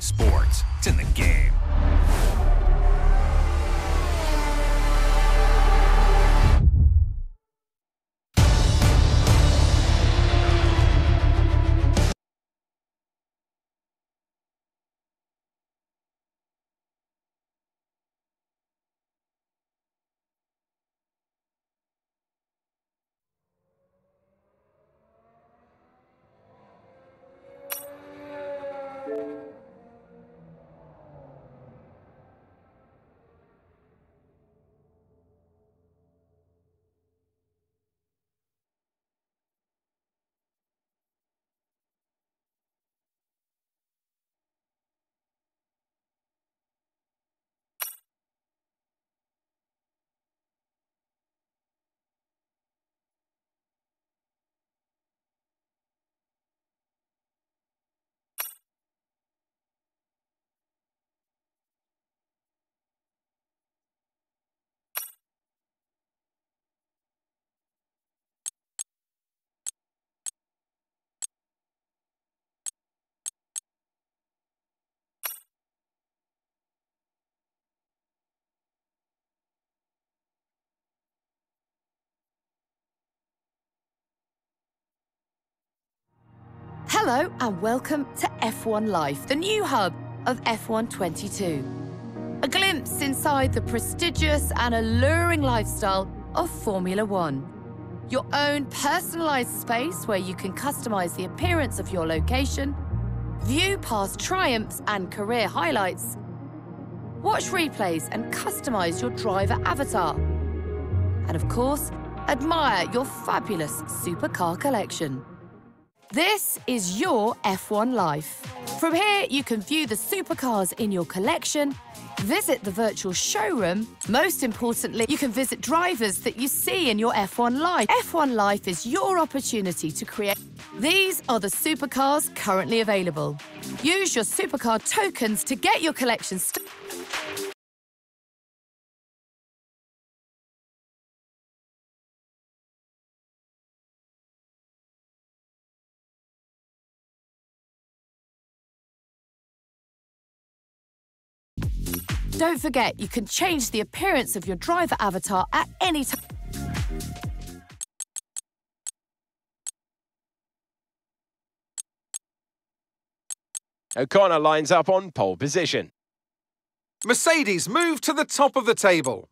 sports. It's in the game. Hello and welcome to F1 Life, the new hub of F1 22. A glimpse inside the prestigious and alluring lifestyle of Formula One. Your own personalised space where you can customise the appearance of your location, view past triumphs and career highlights, watch replays and customise your driver avatar, and of course, admire your fabulous supercar collection. This is your F1 Life. From here, you can view the supercars in your collection, visit the virtual showroom. Most importantly, you can visit drivers that you see in your F1 Life. F1 Life is your opportunity to create. These are the supercars currently available. Use your supercar tokens to get your collection started. Don't forget, you can change the appearance of your driver avatar at any time. O'Connor lines up on pole position. Mercedes move to the top of the table.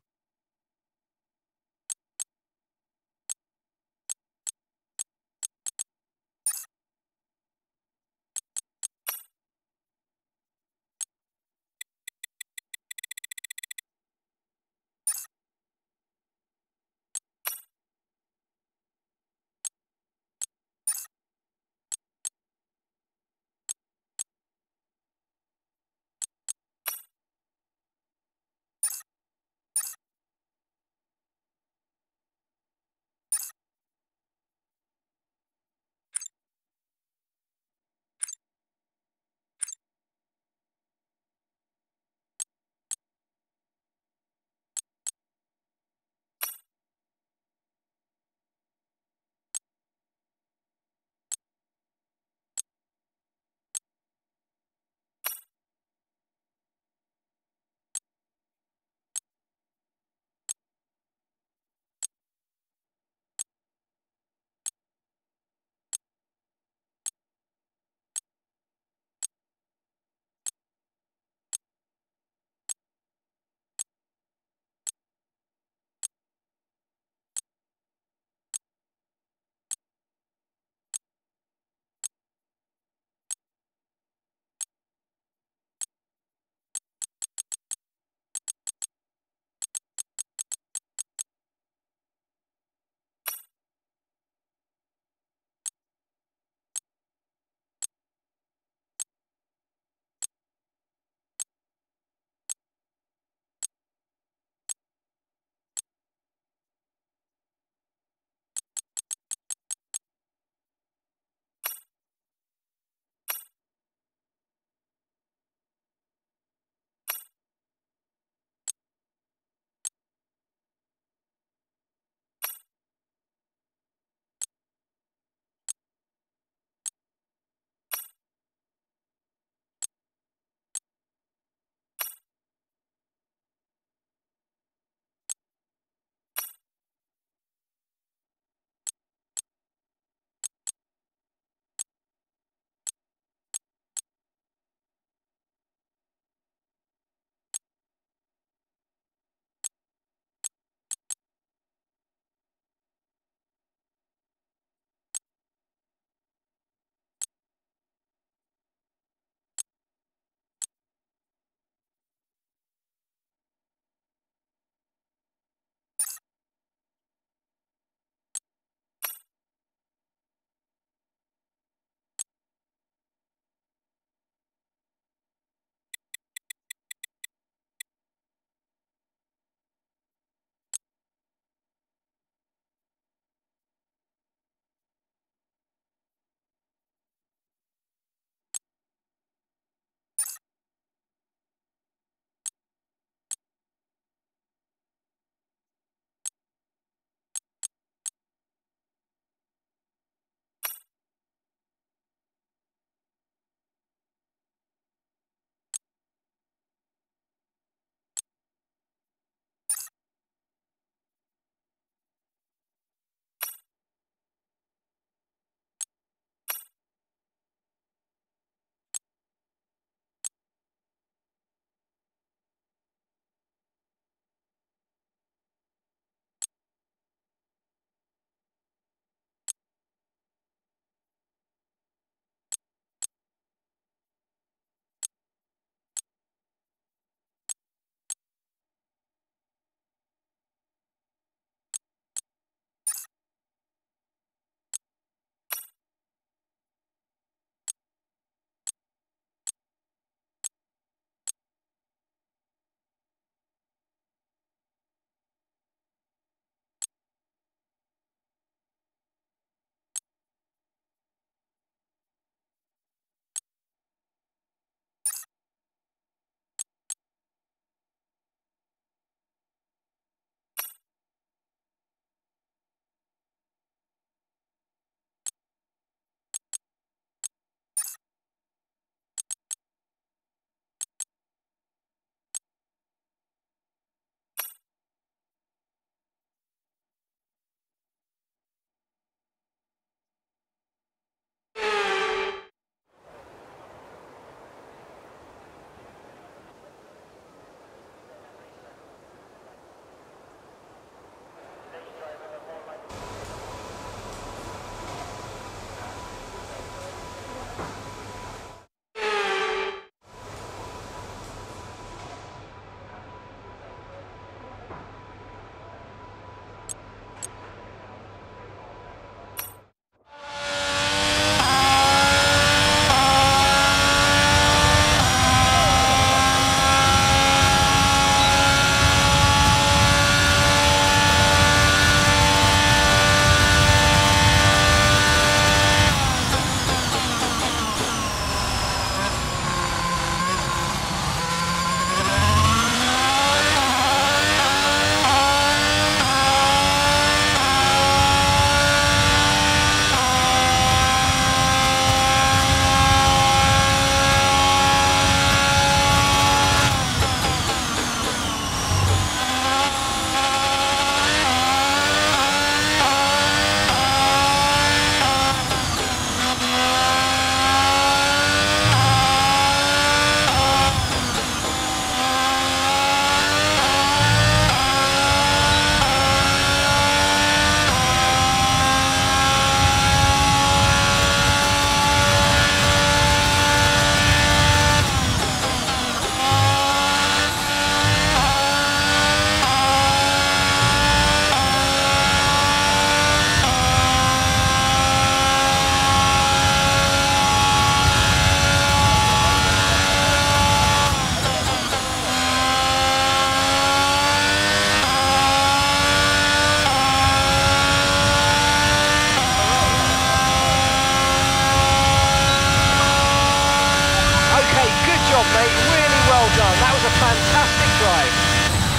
fantastic drive.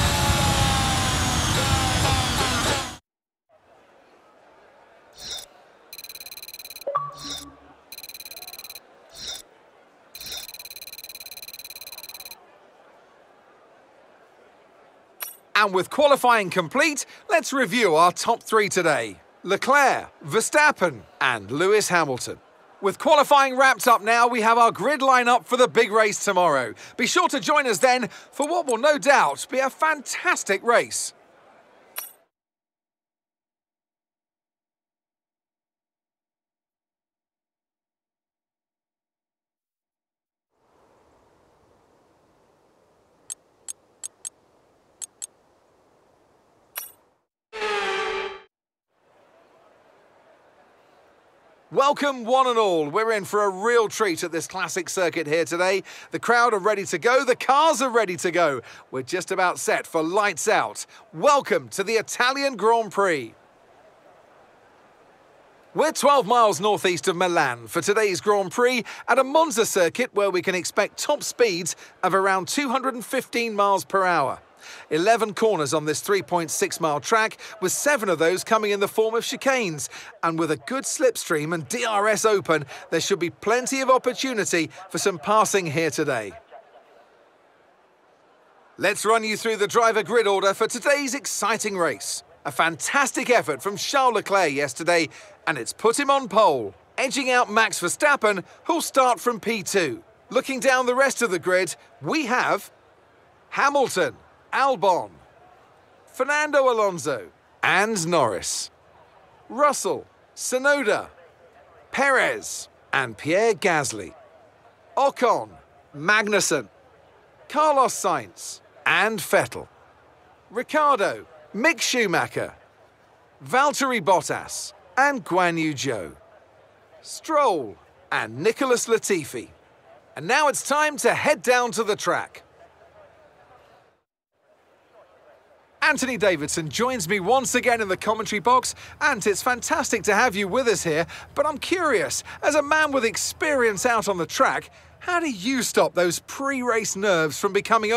And with qualifying complete, let's review our top three today. Leclerc, Verstappen and Lewis Hamilton. With qualifying wrapped up now, we have our grid lineup for the big race tomorrow. Be sure to join us then for what will no doubt be a fantastic race. Welcome one and all. We're in for a real treat at this classic circuit here today. The crowd are ready to go. The cars are ready to go. We're just about set for lights out. Welcome to the Italian Grand Prix. We're 12 miles northeast of Milan for today's Grand Prix at a Monza circuit where we can expect top speeds of around 215 miles per hour. 11 corners on this 3.6-mile track, with 7 of those coming in the form of chicanes. And with a good slipstream and DRS open, there should be plenty of opportunity for some passing here today. Let's run you through the driver grid order for today's exciting race. A fantastic effort from Charles Leclerc yesterday, and it's put him on pole, edging out Max Verstappen, who'll start from P2. Looking down the rest of the grid, we have Hamilton, Albon, Fernando Alonso and Norris, Russell, Tsunoda, Perez and Pierre Gasly, Ocon, Magnussen, Carlos Sainz and Vettel, Ricciardo, Mick Schumacher, Valtteri Bottas and Guan Yu Zhou, Stroll and Nicholas Latifi. And now it's time to head down to the track. Anthony Davidson joins me once again in the commentary box, and it's fantastic to have you with us here, but I'm curious, as a man with experience out on the track, how do you stop those pre-race nerves from becoming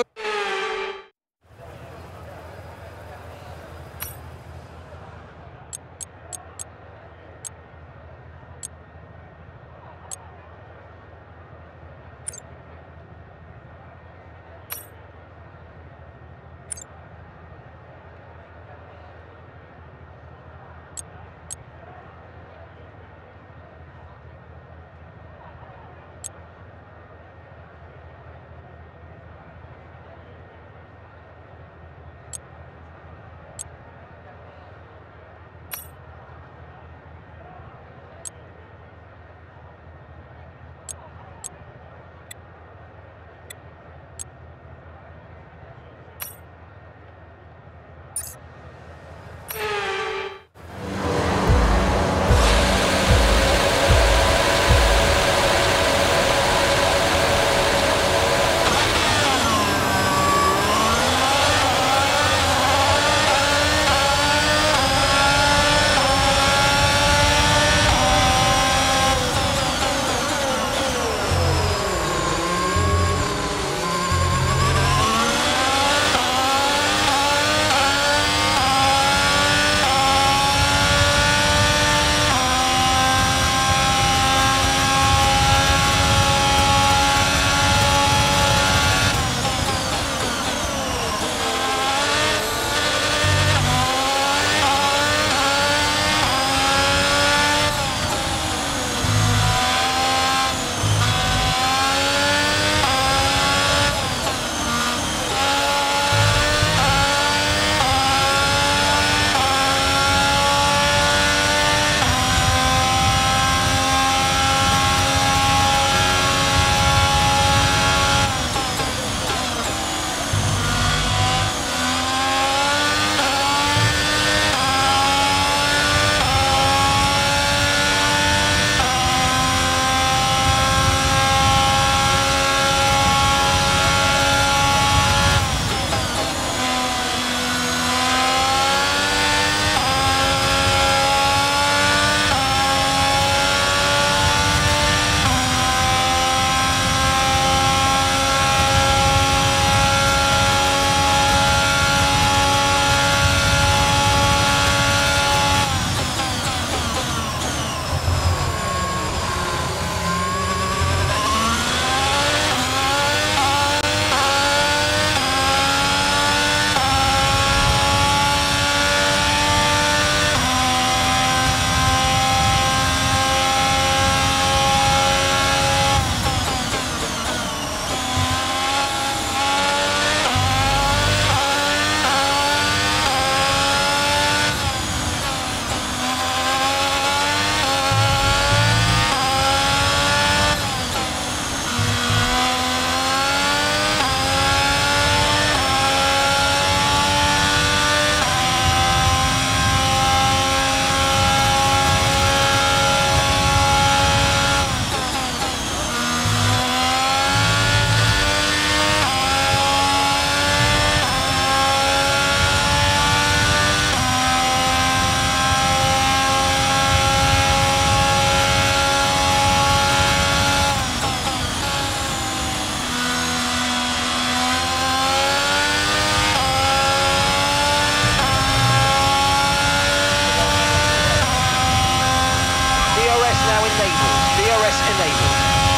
enabled. DRS enabled.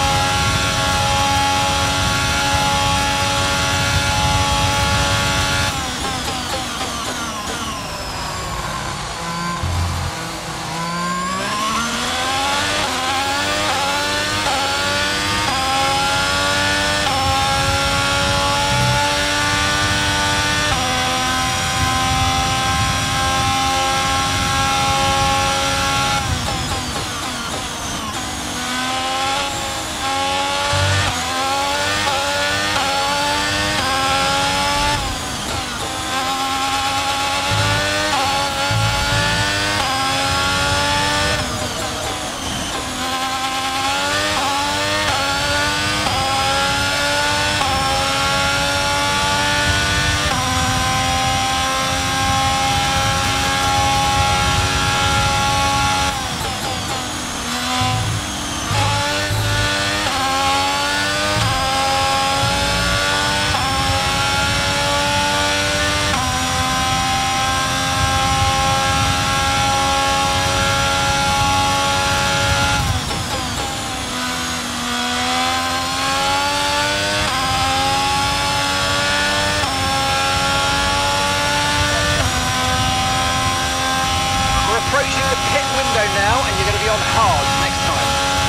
Approaching the pit window now, and you're going to be on hard next time.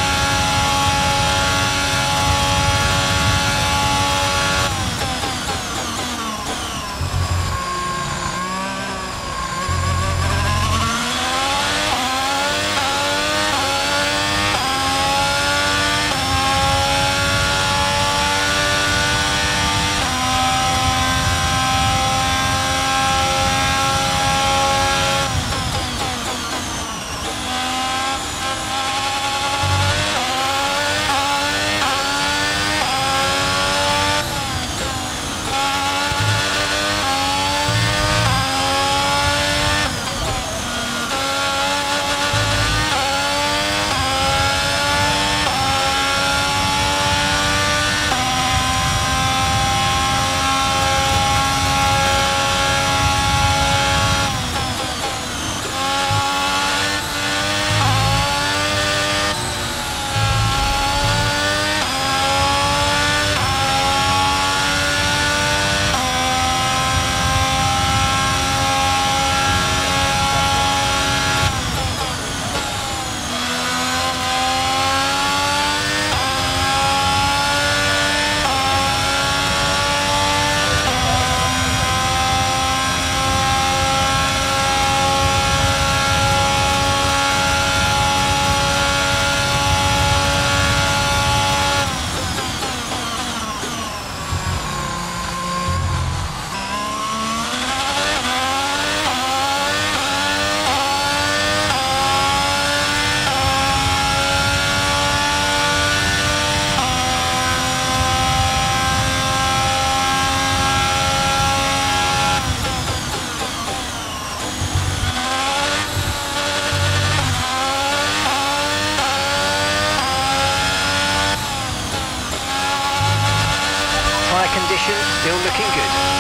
Condition still looking good.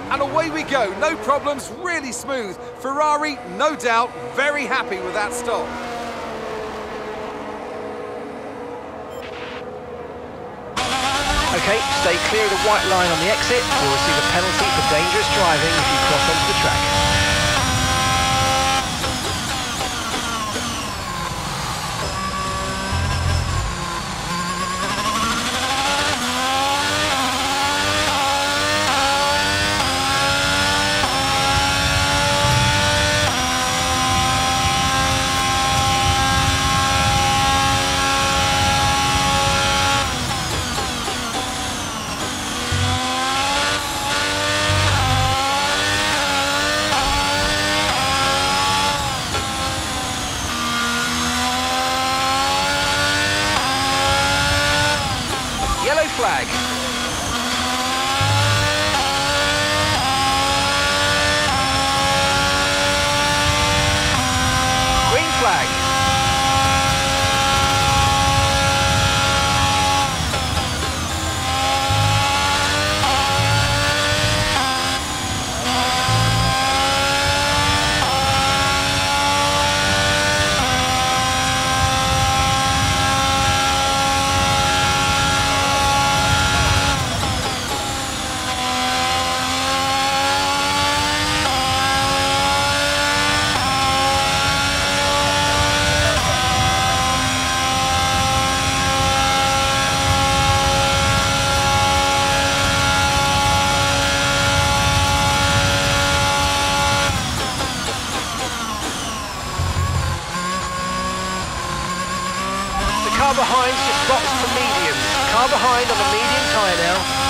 And away we go, no problems, really smooth. Ferrari, no doubt, very happy with that stop. OK, stay clear of the white line on the exit. You'll receive a penalty for dangerous driving if you cross onto the track. Yellow flag. Green flag. Car behind just boxed for mediums. Car behind on the medium tyre now.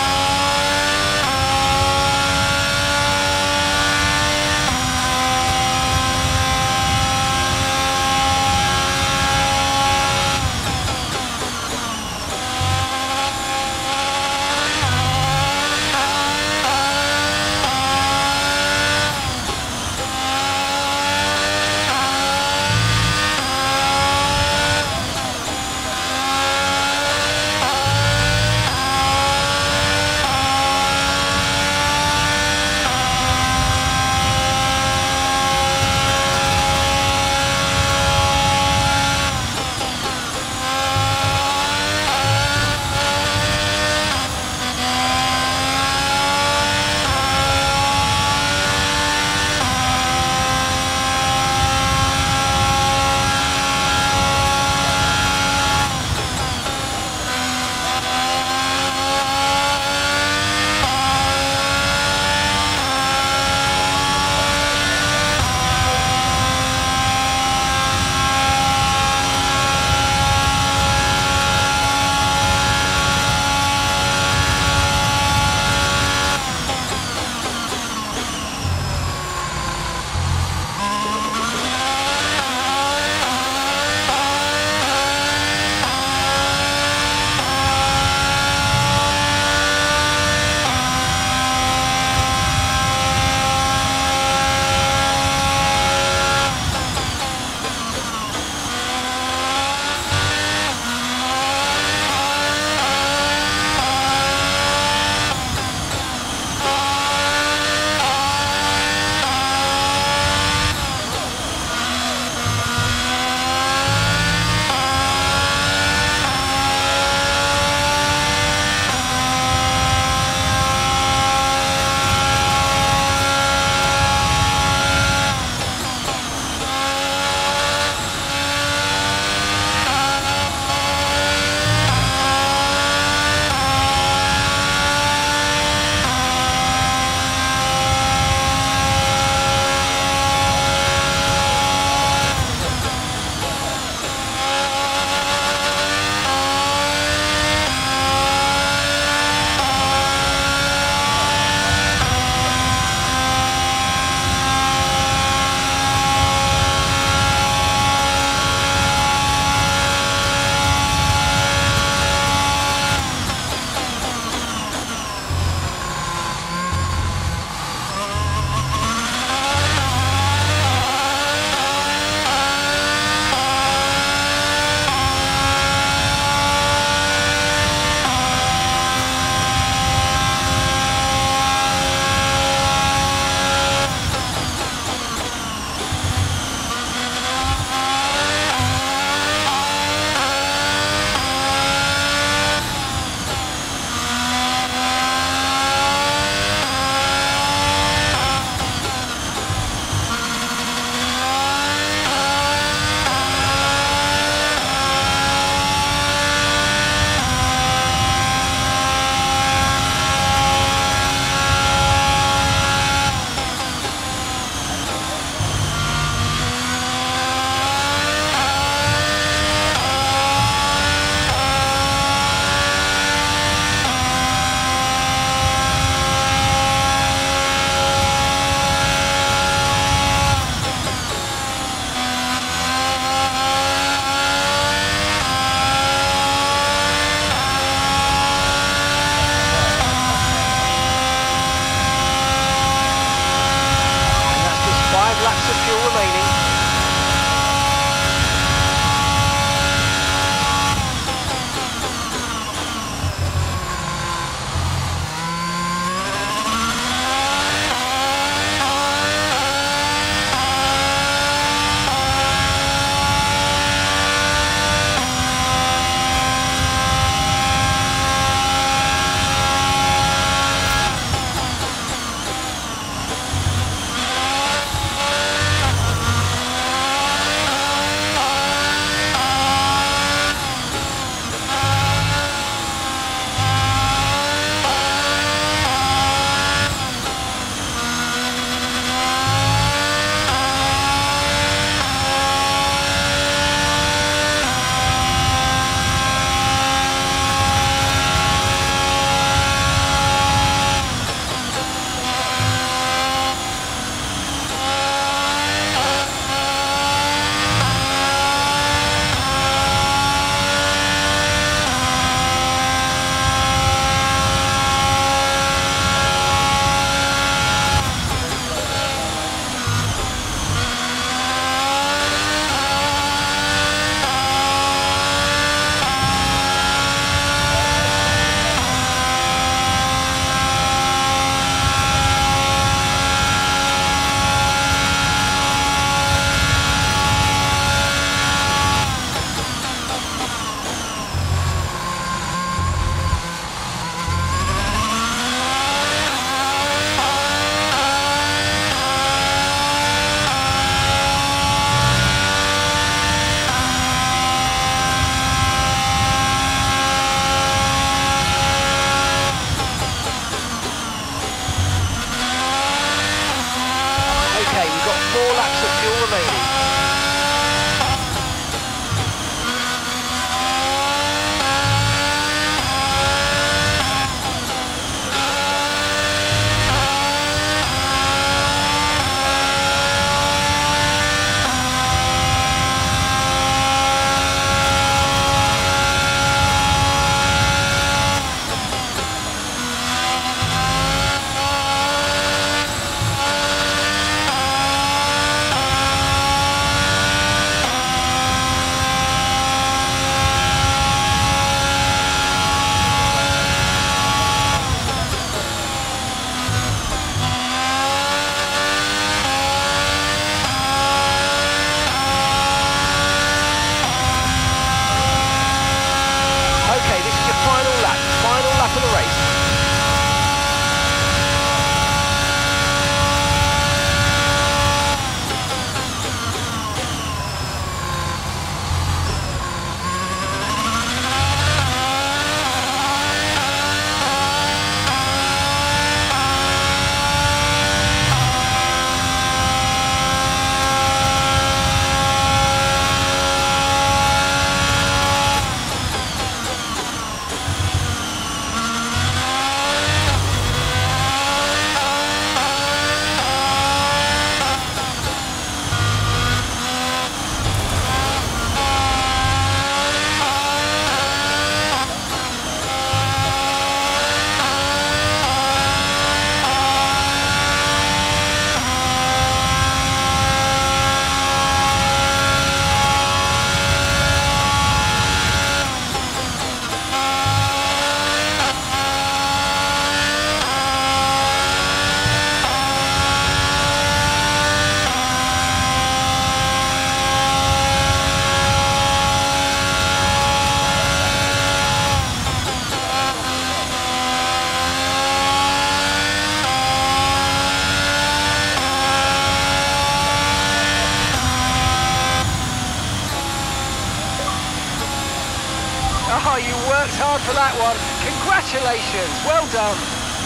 4 laps of fuel remaining. Oh, you worked hard for that one. Congratulations, well done.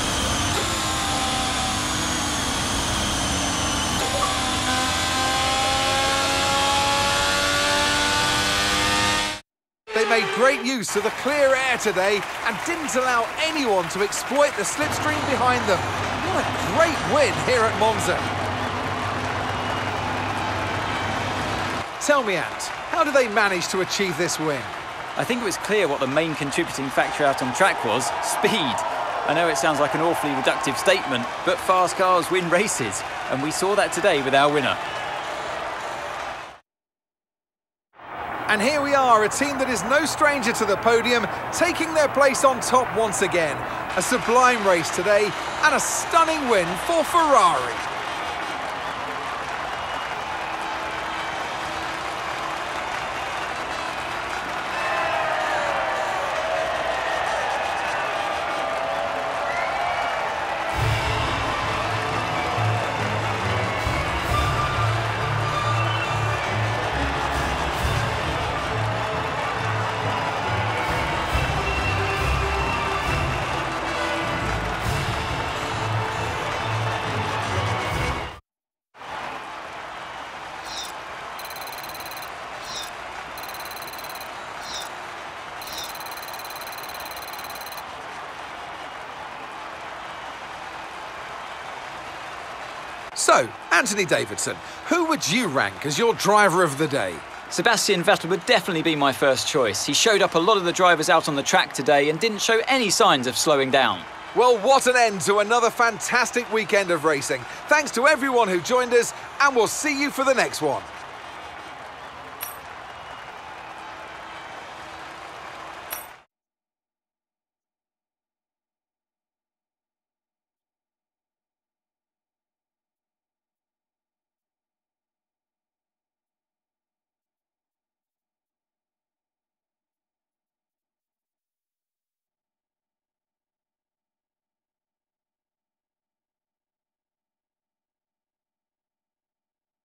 They made great use of the clear air today and didn't allow anyone to exploit the slipstream behind them. What a great win here at Monza. Tell me, Ant, how did they manage to achieve this win? I think it was clear what the main contributing factor out on track was: speed. I know it sounds like an awfully reductive statement, but fast cars win races, and we saw that today with our winner. And here we are, a team that is no stranger to the podium, taking their place on top once again. A sublime race today, and a stunning win for Ferrari. So, Anthony Davidson, who would you rank as your driver of the day? Sebastian Vettel would definitely be my first choice. He showed up a lot of the drivers out on the track today and didn't show any signs of slowing down. Well, what an end to another fantastic weekend of racing. Thanks to everyone who joined us, and we'll see you for the next one.